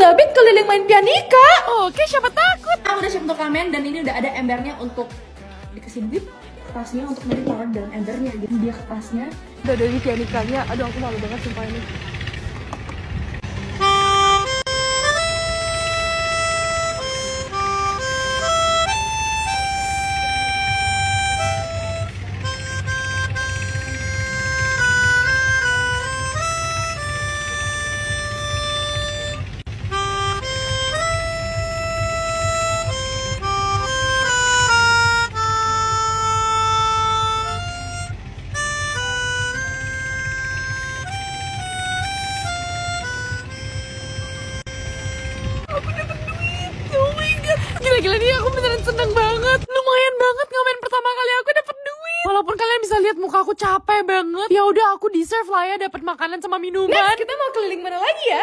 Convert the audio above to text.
David keliling main pianika. Oke, siapa takut? Aku udah siap untuk ramen dan ini udah ada embernya untuk dikasih duit. Kertasnya untuk nanti taruh dalam embernya. Jadi dia kertasnya. Udah dari pianikanya. Aduh, aku malu banget sumpah ini. Gila-gila nih, aku beneran seneng banget. Lumayan banget ngamen pertama kali aku dapet duit. Walaupun kalian bisa lihat muka aku capek banget. Ya udah, aku deserve lah ya dapat makanan sama minuman. Next, kita mau keliling mana lagi ya?